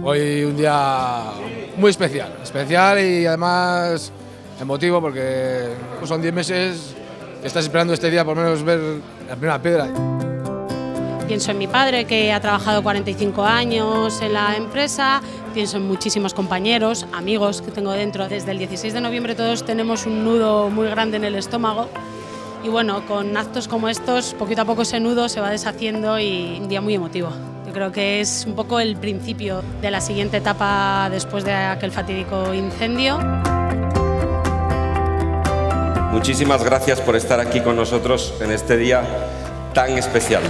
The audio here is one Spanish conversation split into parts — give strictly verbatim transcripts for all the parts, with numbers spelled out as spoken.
Hoy un día muy especial, especial y además emotivo porque son diez meses que estás esperando este día por lo menos ver la primera piedra. Pienso en mi padre, que ha trabajado cuarenta y cinco años en la empresa, pienso en muchísimos compañeros, amigos que tengo dentro. Desde el dieciséis de noviembre todos tenemos un nudo muy grande en el estómago y bueno, con actos como estos, poquito a poco ese nudo se va deshaciendo y un día muy emotivo. Yo creo que es un poco el principio de la siguiente etapa después de aquel fatídico incendio. Muchísimas gracias por estar aquí con nosotros en este día tan especial.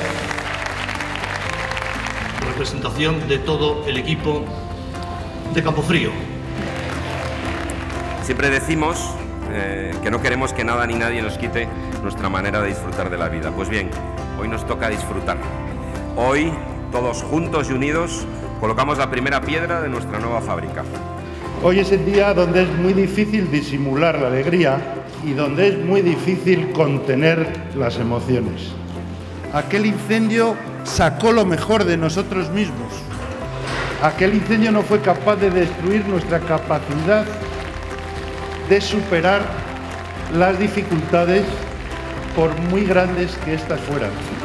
Representación de todo el equipo de Campofrío. Siempre decimos eh, que no queremos que nada ni nadie nos quite nuestra manera de disfrutar de la vida. Pues bien, hoy nos toca disfrutar. Hoy, todos juntos y unidos, colocamos la primera piedra de nuestra nueva fábrica. Hoy es el día donde es muy difícil disimular la alegría y donde es muy difícil contener las emociones. Aquel incendio sacó lo mejor de nosotros mismos. Aquel incendio no fue capaz de destruir nuestra capacidad de superar las dificultades por muy grandes que éstas fueran.